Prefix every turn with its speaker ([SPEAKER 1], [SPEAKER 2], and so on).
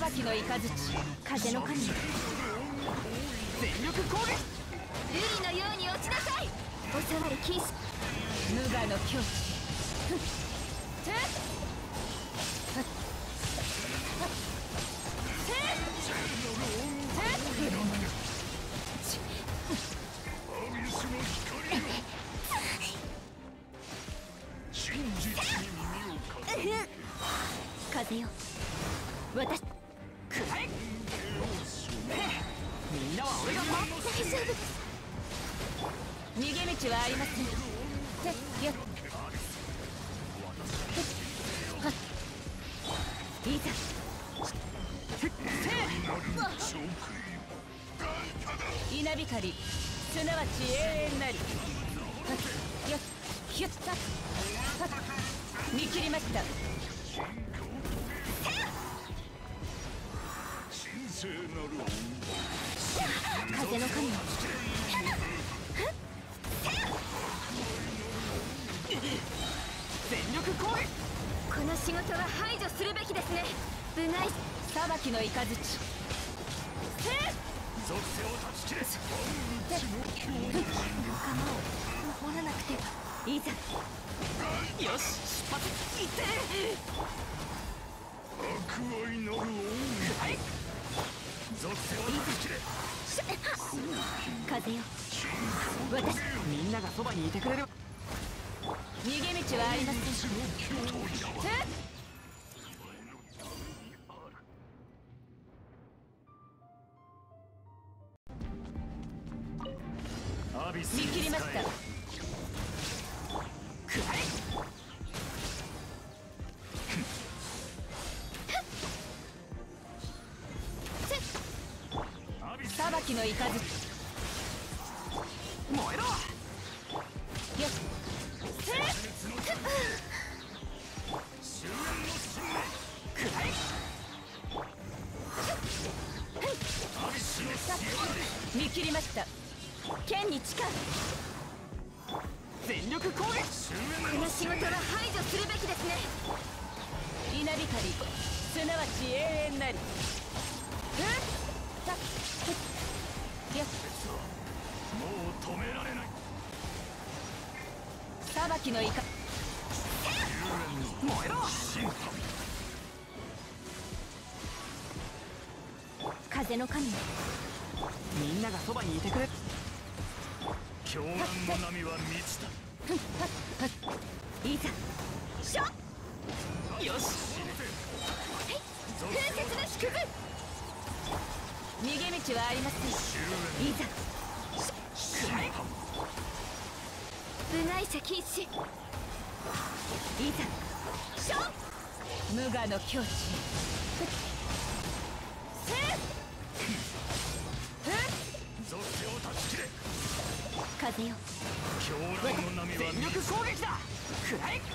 [SPEAKER 1] 裁きの雷風の神全力攻撃
[SPEAKER 2] 瑠璃のように落ちなさい。おさわり禁止。
[SPEAKER 1] 無我の境地風よ私くらえみんなは俺が守る。
[SPEAKER 2] 大丈夫です。
[SPEAKER 1] 逃げ道はありません。よっいざ稲光すなわち永遠なり。よっひゅっと見切りました。風の神全力攻撃。
[SPEAKER 2] この仕事は排除するべきですね。部外
[SPEAKER 1] 裁きの雷属性
[SPEAKER 3] を断ち切れ。
[SPEAKER 2] 仲間を守らなくては。
[SPEAKER 1] いざよし出発いって
[SPEAKER 3] 悪愛なる恩
[SPEAKER 1] はい
[SPEAKER 3] 属性を断ち切れ。
[SPEAKER 1] 風よ私みんながそばにいてくれる。逃げ道はありません。見切りました。くらえ裁きの雷燃えろよっくらえ見切りました。剣に誓う全力攻撃。
[SPEAKER 2] この仕事は排除するべきですね。
[SPEAKER 1] 稲光すなわち永遠なり。
[SPEAKER 3] もう止められない。
[SPEAKER 1] 裁きの雷燃えろ風の神みんながそばにいてくれ。
[SPEAKER 3] 狂乱の波は満ちた。
[SPEAKER 1] いざしょよし
[SPEAKER 2] 風雪の祝福。
[SPEAKER 1] 逃げ道はありません。いざくらえ
[SPEAKER 2] 部外者禁止。
[SPEAKER 1] いざしょ無我の境地
[SPEAKER 3] 属性を断ち切れ。
[SPEAKER 1] 風よ
[SPEAKER 3] 狂乱の波は
[SPEAKER 1] 全力攻撃だ。くらえ